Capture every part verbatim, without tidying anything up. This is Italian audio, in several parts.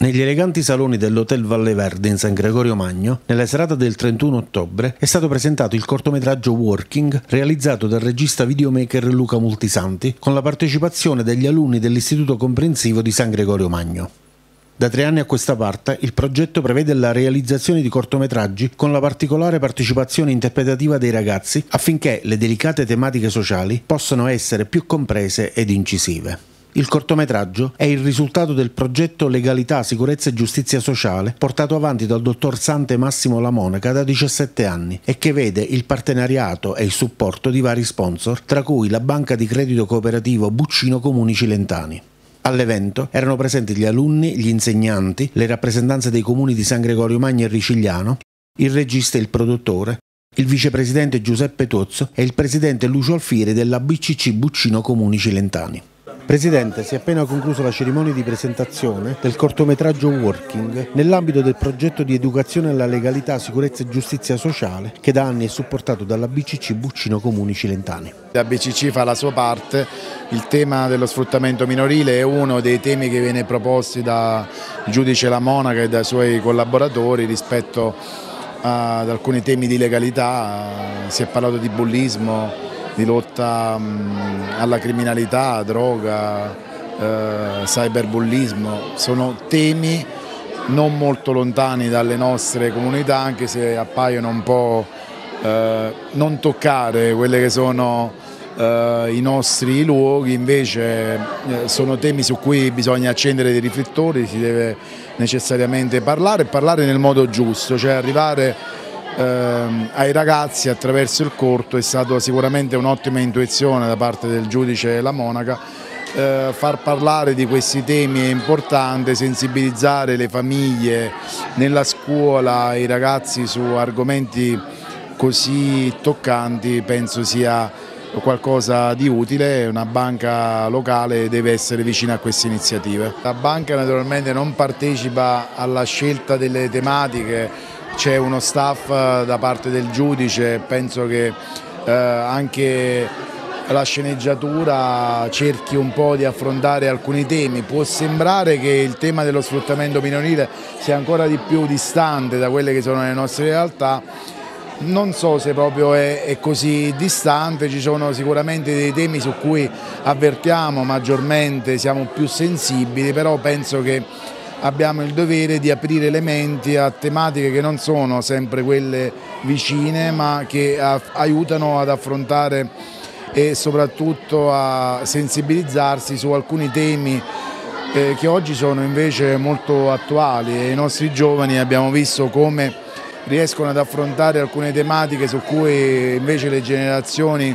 Negli eleganti saloni dell'Hotel Valle Verde in San Gregorio Magno, nella serata del trentuno ottobre, è stato presentato il cortometraggio Working, realizzato dal regista videomaker Luca Multisanti, con la partecipazione degli alunni dell'Istituto Comprensivo di San Gregorio Magno. Da tre anni a questa parte, il progetto prevede la realizzazione di cortometraggi con la particolare partecipazione interpretativa dei ragazzi affinché le delicate tematiche sociali possano essere più comprese ed incisive. Il cortometraggio è il risultato del progetto Legalità, Sicurezza e Giustizia Sociale portato avanti dal dottor Sante Massimo La Monaca da diciassette anni e che vede il partenariato e il supporto di vari sponsor, tra cui la banca di credito cooperativo Buccino Comuni Cilentani. All'evento erano presenti gli alunni, gli insegnanti, le rappresentanze dei comuni di San Gregorio Magno e Ricigliano, il regista e il produttore, il vicepresidente Giuseppe Tozzo e il presidente Lucio Alfieri della B C C Buccino Comuni Cilentani. Presidente, si è appena conclusa la cerimonia di presentazione del cortometraggio Working nell'ambito del progetto di educazione alla legalità, sicurezza e giustizia sociale che da anni è supportato dalla B C C Buccino Comuni Cilentani. La B C C fa la sua parte, il tema dello sfruttamento minorile è uno dei temi che viene proposti dal giudice La Monaca e dai suoi collaboratori rispetto ad alcuni temi di legalità. Si è parlato di bullismo, di lotta mh, alla criminalità, droga, eh, cyberbullismo, sono temi non molto lontani dalle nostre comunità, anche se appaiono un po' eh, non toccare quelle che sono eh, i nostri luoghi, invece eh, sono temi su cui bisogna accendere dei riflettori, si deve necessariamente parlare e parlare nel modo giusto, cioè arrivare Eh, ai ragazzi attraverso il corto. È stata sicuramente un'ottima intuizione da parte del giudice La Monaca, eh, far parlare di questi temi è importante, sensibilizzare le famiglie, nella scuola, i ragazzi su argomenti così toccanti penso sia qualcosa di utile. Una banca locale deve essere vicina a queste iniziative. La banca naturalmente non partecipa alla scelta delle tematiche, c'è uno staff da parte del giudice, penso che eh, anche la sceneggiatura cerchi un po' di affrontare alcuni temi. Può sembrare che il tema dello sfruttamento minorile sia ancora di più distante da quelle che sono le nostre realtà, non so se proprio è, è così distante, ci sono sicuramente dei temi su cui avvertiamo maggiormente, siamo più sensibili, però penso che abbiamo il dovere di aprire le menti a tematiche che non sono sempre quelle vicine, ma che aiutano ad affrontare e soprattutto a sensibilizzarsi su alcuni temi eh, che oggi sono invece molto attuali, e i nostri giovani abbiamo visto come riescono ad affrontare alcune tematiche su cui invece le generazioni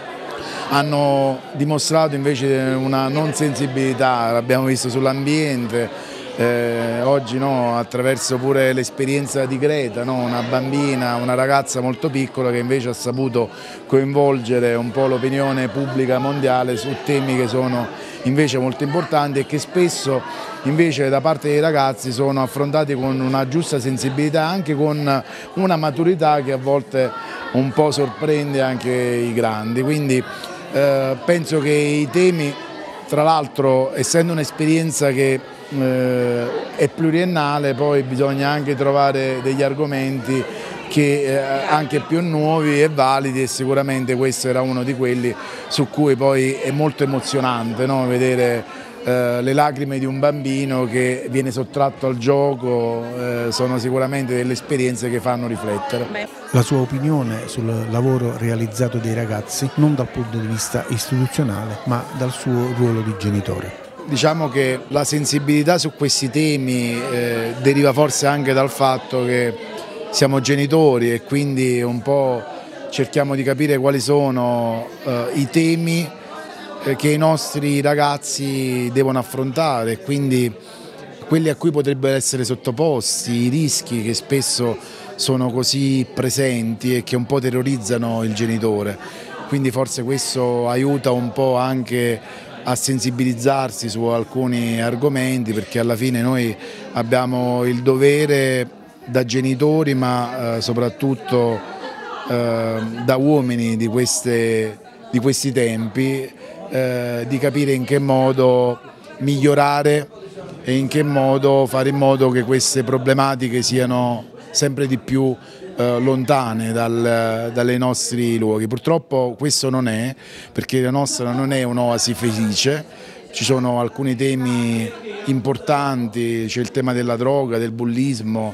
hanno dimostrato invece una non sensibilità. L'abbiamo visto sull'ambiente. Eh, oggi no, attraverso pure l'esperienza di Greta, no? Una bambina, una ragazza molto piccola che invece ha saputo coinvolgere un po' l'opinione pubblica mondiale su temi che sono invece molto importanti e che spesso invece da parte dei ragazzi sono affrontati con una giusta sensibilità, anche con una maturità che a volte un po' sorprende anche i grandi. Quindi eh, penso che i temi, tra l'altro essendo un'esperienza che Eh, è pluriennale, poi bisogna anche trovare degli argomenti che eh, anche più nuovi e validi, e sicuramente questo era uno di quelli su cui poi è molto emozionante, no? Vedere eh, le lacrime di un bambino che viene sottratto al gioco, eh, sono sicuramente delle esperienze che fanno riflettere. La sua opinione sul lavoro realizzato dai ragazzi non dal punto di vista istituzionale ma dal suo ruolo di genitore. Diciamo che la sensibilità su questi temi eh, deriva forse anche dal fatto che siamo genitori e quindi un po' cerchiamo di capire quali sono eh, i temi eh, che i nostri ragazzi devono affrontare, quindi quelli a cui potrebbero essere sottoposti, i rischi che spesso sono così presenti e che un po' terrorizzano il genitore. Quindi forse questo aiuta un po' anche a sensibilizzarsi su alcuni argomenti, perché alla fine noi abbiamo il dovere da genitori, ma eh, soprattutto eh, da uomini di, queste, di questi tempi, eh, di capire in che modo migliorare e in che modo fare in modo che queste problematiche siano sempre di più eh, lontane dal, dai nostri luoghi. Purtroppo questo non è, perché la nostra non è un'oasi felice, ci sono alcuni temi importanti, c'è il tema della droga, del bullismo,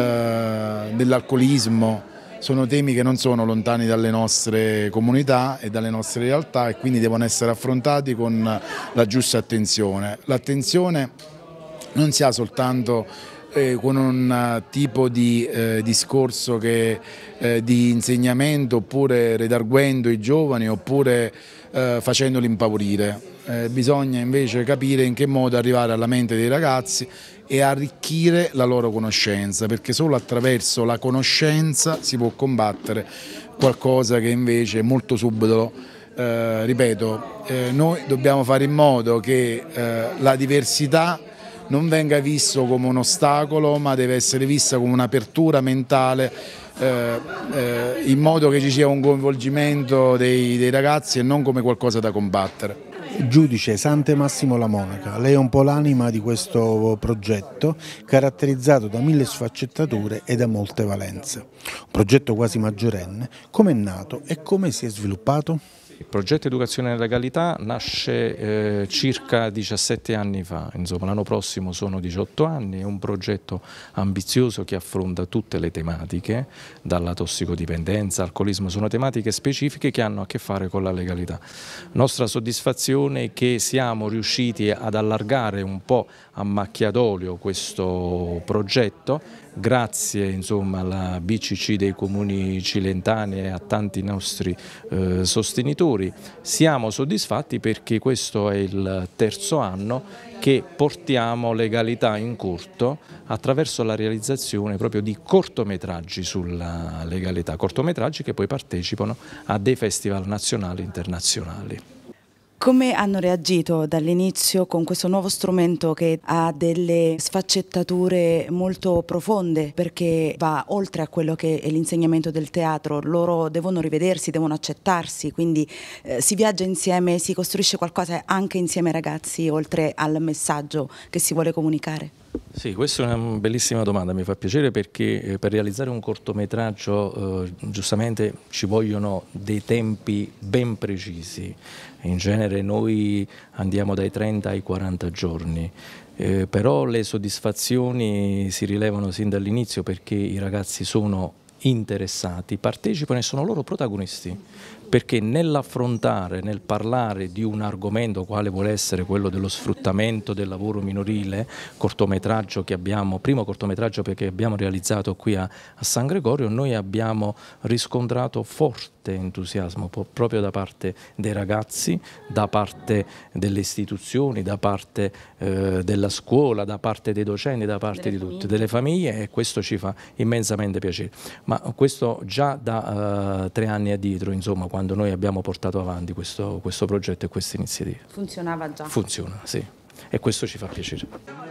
eh, dell'alcolismo. Sono temi che non sono lontani dalle nostre comunità e dalle nostre realtà e quindi devono essere affrontati con la giusta attenzione. L'attenzione non si ha soltanto eh, con un tipo di eh, discorso che, eh, di insegnamento oppure redarguendo i giovani oppure eh, facendoli impaurire. Eh, bisogna invece capire in che modo arrivare alla mente dei ragazzi e arricchire la loro conoscenza, perché solo attraverso la conoscenza si può combattere qualcosa che invece è molto subdolo. Eh, ripeto, eh, noi dobbiamo fare in modo che eh, la diversità non venga vista come un ostacolo, ma deve essere vista come un'apertura mentale, eh, eh, in modo che ci sia un coinvolgimento dei, dei ragazzi e non come qualcosa da combattere. Giudice Sante Massimo La Monaca, lei è un po' l'anima di questo progetto, caratterizzato da mille sfaccettature e da molte valenze. Un progetto quasi maggiorenne, come è nato e come si è sviluppato? Il progetto Educazione e Legalità nasce eh, circa diciassette anni fa, insomma l'anno prossimo sono diciotto anni, è un progetto ambizioso che affronta tutte le tematiche, dalla tossicodipendenza, alcolismo, sono tematiche specifiche che hanno a che fare con la legalità. Nostra soddisfazione è che siamo riusciti ad allargare un po' a macchia d'olio questo progetto, grazie insomma, alla B C C dei comuni cilentani e a tanti nostri eh, sostenitori. Siamo soddisfatti perché questo è il terzo anno che portiamo legalità in corto attraverso la realizzazione proprio di cortometraggi sulla legalità, cortometraggi che poi partecipano a dei festival nazionali e internazionali. Come hanno reagito dall'inizio con questo nuovo strumento che ha delle sfaccettature molto profonde, perché va oltre a quello che è l'insegnamento del teatro? Loro devono rivedersi, devono accettarsi, quindi eh, si viaggia insieme, si costruisce qualcosa anche insieme ai ragazzi, oltre al messaggio che si vuole comunicare? Sì, questa è una bellissima domanda, mi fa piacere perché eh, per realizzare un cortometraggio eh, giustamente ci vogliono dei tempi ben precisi, in genere noi andiamo dai trenta ai quaranta giorni, eh, però le soddisfazioni si rilevano sin dall'inizio perché i ragazzi sono interessati, partecipano e sono loro protagonisti, perché nell'affrontare, nel parlare di un argomento quale vuole essere quello dello sfruttamento del lavoro minorile, cortometraggio che abbiamo, primo cortometraggio perché abbiamo realizzato qui a, a San Gregorio, noi abbiamo riscontrato forte entusiasmo proprio da parte dei ragazzi, da parte delle istituzioni, da parte eh, della scuola, da parte dei docenti, da parte delle di tutte, delle famiglie, e questo ci fa immensamente piacere. Ma questo già da uh, tre anni addietro, insomma, quando noi abbiamo portato avanti questo, questo progetto e questa iniziativa. Funzionava già? Funziona, sì, e questo ci fa piacere.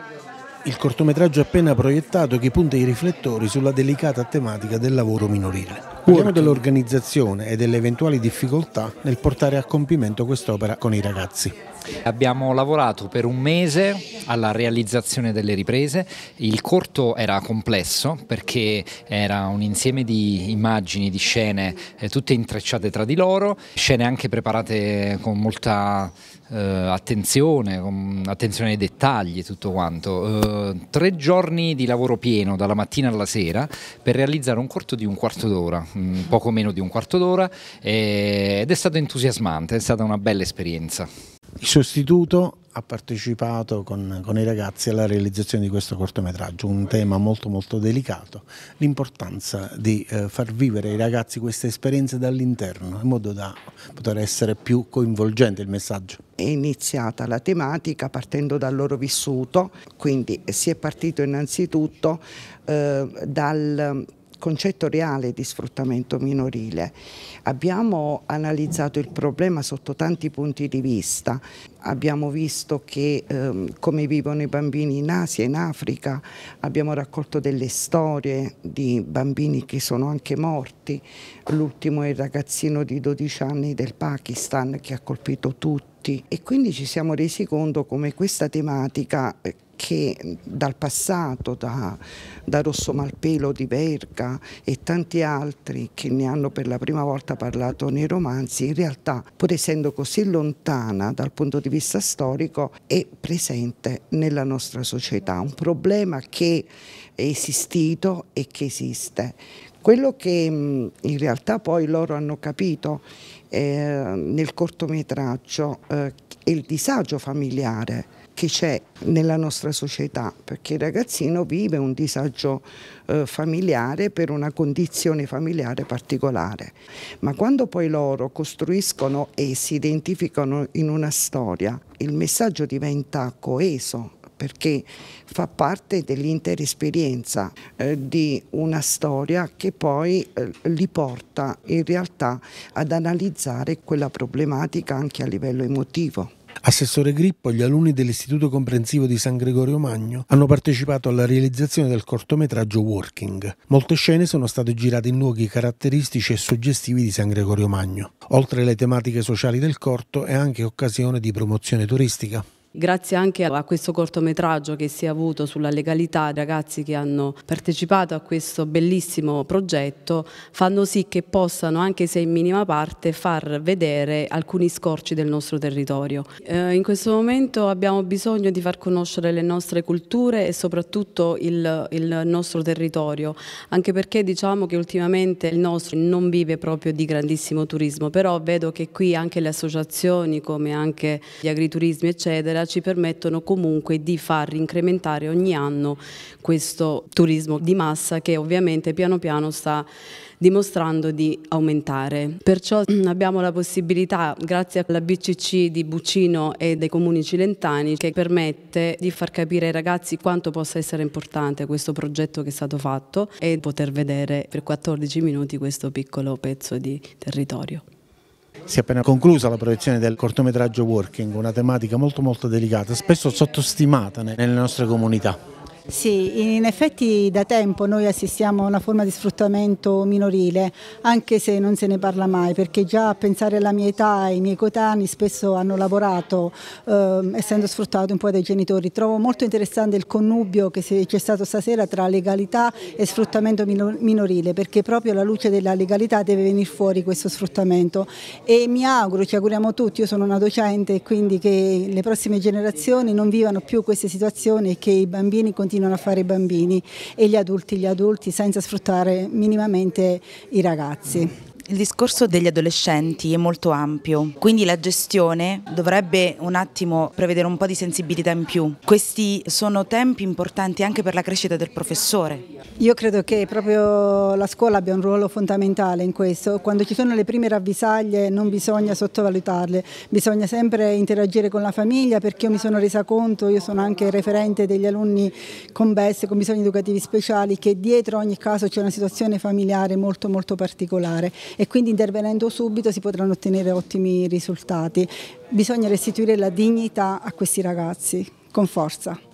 Il cortometraggio appena proiettato che punta i riflettori sulla delicata tematica del lavoro minorile. Parliamo dell'organizzazione e delle eventuali difficoltà nel portare a compimento quest'opera con i ragazzi. Abbiamo lavorato per un mese alla realizzazione delle riprese. Il corto era complesso perché era un insieme di immagini, di scene eh, tutte intrecciate tra di loro, scene anche preparate con molta eh, attenzione, con attenzione ai dettagli, tutto quanto. Eh, tre giorni di lavoro pieno dalla mattina alla sera per realizzare un corto di un quarto d'ora, poco meno di un quarto d'ora, eh, ed è stato entusiasmante, è stata una bella esperienza. Il sostituto ha partecipato con, con i ragazzi alla realizzazione di questo cortometraggio, un tema molto molto delicato, l'importanza di eh, far vivere ai ragazzi queste esperienze dall'interno in modo da poter essere più coinvolgente il messaggio. È iniziata la tematica partendo dal loro vissuto, quindi si è partito innanzitutto eh, dal concetto reale di sfruttamento minorile. Abbiamo analizzato il problema sotto tanti punti di vista, abbiamo visto che ehm, come vivono i bambini in Asia, in Africa, abbiamo raccolto delle storie di bambini che sono anche morti, l'ultimo è il ragazzino di dodici anni del Pakistan che ha colpito tutti, e quindi ci siamo resi conto come questa tematica che dal passato, da, da Rosso Malpelo di Verga e tanti altri che ne hanno per la prima volta parlato nei romanzi, in realtà, pur essendo così lontana dal punto di vista storico, è presente nella nostra società, un problema che è esistito e che esiste. Quello che in realtà poi loro hanno capito eh, nel cortometraggio eh, è il disagio familiare che c'è nella nostra società, perché il ragazzino vive un disagio eh, familiare per una condizione familiare particolare, ma quando poi loro costruiscono e si identificano in una storia, il messaggio diventa coeso, perché fa parte dell'intera esperienza eh, di una storia che poi eh, li porta in realtà ad analizzare quella problematica anche a livello emotivo. Assessore Grippo, gli alunni dell'Istituto Comprensivo di San Gregorio Magno hanno partecipato alla realizzazione del cortometraggio Working. Molte scene sono state girate in luoghi caratteristici e suggestivi di San Gregorio Magno. Oltre alle tematiche sociali del corto, è anche occasione di promozione turistica. Grazie anche a questo cortometraggio che si è avuto sulla legalità, i ragazzi che hanno partecipato a questo bellissimo progetto fanno sì che possano, anche se in minima parte, far vedere alcuni scorci del nostro territorio. Eh, in questo momento abbiamo bisogno di far conoscere le nostre culture e soprattutto il, il nostro territorio, anche perché diciamo che ultimamente il nostro non vive proprio di grandissimo turismo, però vedo che qui anche le associazioni come anche gli agriturismi eccetera ci permettono comunque di far incrementare ogni anno questo turismo di massa che ovviamente piano piano sta dimostrando di aumentare. Perciò abbiamo la possibilità, grazie alla B C C di Buccino e dei comuni cilentani, che permette di far capire ai ragazzi quanto possa essere importante questo progetto che è stato fatto e poter vedere per quattordici minuti questo piccolo pezzo di territorio. Si è appena conclusa la proiezione del cortometraggio Working, una tematica molto molto delicata, spesso sottostimata nelle nostre comunità. Sì, in effetti da tempo noi assistiamo a una forma di sfruttamento minorile, anche se non se ne parla mai, perché già a pensare alla mia età, i miei coetanei spesso hanno lavorato eh, essendo sfruttati un po' dai genitori. Trovo molto interessante il connubio che c'è stato stasera tra legalità e sfruttamento minorile, perché proprio alla luce della legalità deve venire fuori questo sfruttamento e mi auguro, ci auguriamo tutti, io sono una docente e quindi che le prossime generazioni non vivano più queste situazioni e che i bambini continuino a fare i bambini e gli adulti gli adulti senza sfruttare minimamente i ragazzi. Il discorso degli adolescenti è molto ampio, quindi la gestione dovrebbe un attimo prevedere un po' di sensibilità in più. Questi sono tempi importanti anche per la crescita del professore. Io credo che proprio la scuola abbia un ruolo fondamentale in questo. Quando ci sono le prime ravvisaglie non bisogna sottovalutarle, bisogna sempre interagire con la famiglia, perché io mi sono resa conto, io sono anche referente degli alunni con B E S, con bisogni educativi speciali, che dietro ogni caso c'è una situazione familiare molto molto particolare. E quindi intervenendo subito si potranno ottenere ottimi risultati. Bisogna restituire la dignità a questi ragazzi, con forza.